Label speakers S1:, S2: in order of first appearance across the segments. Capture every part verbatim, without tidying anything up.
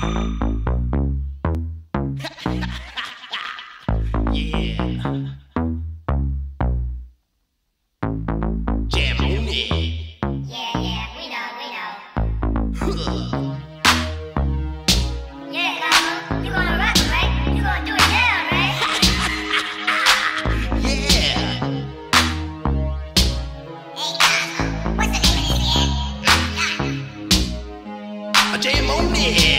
S1: Jam on it.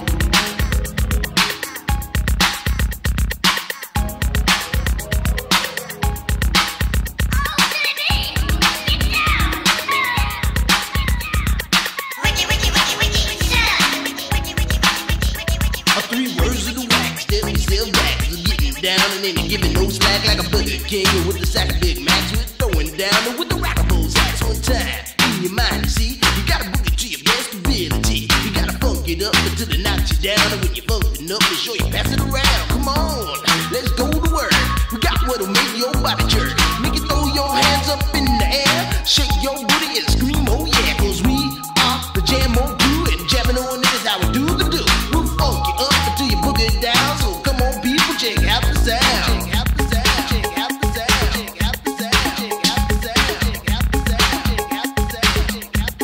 S1: Three words of the wax, stepping still back, getting down and then giving no slack like a Burger King with the sack of Big Macs. We're throwing down and with the rockables axe on time. In your mind, you see, you gotta boogie to your best ability. You gotta funk it up until it knocks you down, and when you're funkin' up, make sure you pass it around. Come on, let's go to work. We got what'll make your body jerk. Make you throw your hands up in the air, shake your booty and scream, oh yeah, 'cause we are the Jam on crew, and jamming on it is how we do the do. We'll funk you up until you boogie down. So come on, people, check out the sound. Check out the sound. Check out the sound. Check out the sound. Check out the sound. Check out the sound. Check out the sound. Check out the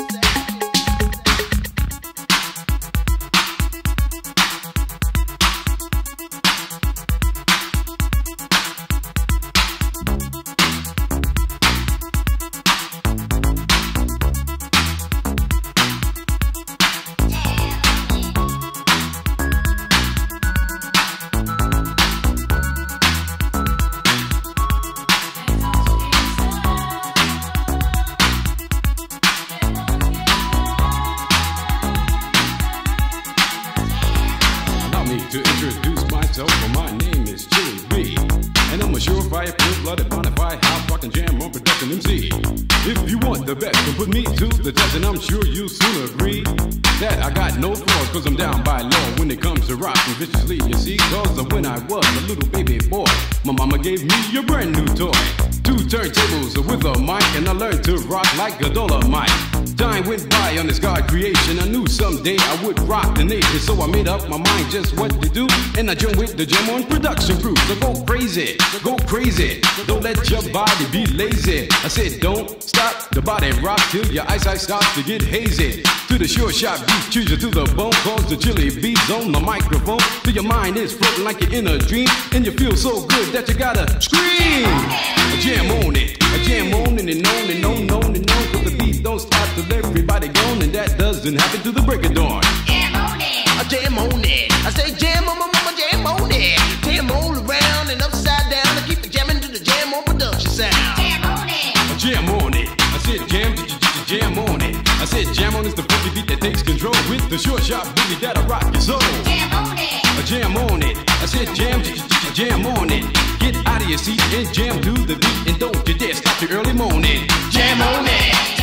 S2: To introduce myself, well, my name is Chili B, and I'm a surefire, full-blooded, bonafide, house rockin' jam on production M C. If you want the best, then put me to the test, and I'm sure you'll soon agree that I got no flaws, 'cause I'm down by law when it comes to rockin' viciously, you see. 'Cause when I was a little baby boy, my mama gave me a brand new toy, two turntables with a mic, and I learned to rock like a Dolomite. Time went by on this God creation. I knew someday I would rock the nation, so I made up my mind just what to do, and I joined with the Jam on production crew. So go crazy, go crazy, don't let your body be lazy. I said don't stop the body rock till your eyesight starts to get hazy. To the sure shot beat, choose you to the bone, 'cause the Chili B's on the microphone. Till your mind is floating like you're in a dream, and you feel so good that you gotta scream. A jam on it, a jam on it and on and on, on and on, 'cause the beat don't stop till everybody gone, and that doesn't happen till the break of dawn.
S1: Jam on it, I jam on it. I say jam on my mama, jam on it. Jam all around and upside down, and keep it jamming to the Jam on production sound.
S2: Jam on it, I jam on it. I said jam, j j j jam on it. I said jam on is the funky beat that takes control with the short shot boogie that'll rock your soul.
S1: Jam on it,
S2: I jam on it. I said jam, j j j jam on it. Get out of your seat and jam to the beat, and don't you dare stop the early morning.
S1: Jam on it.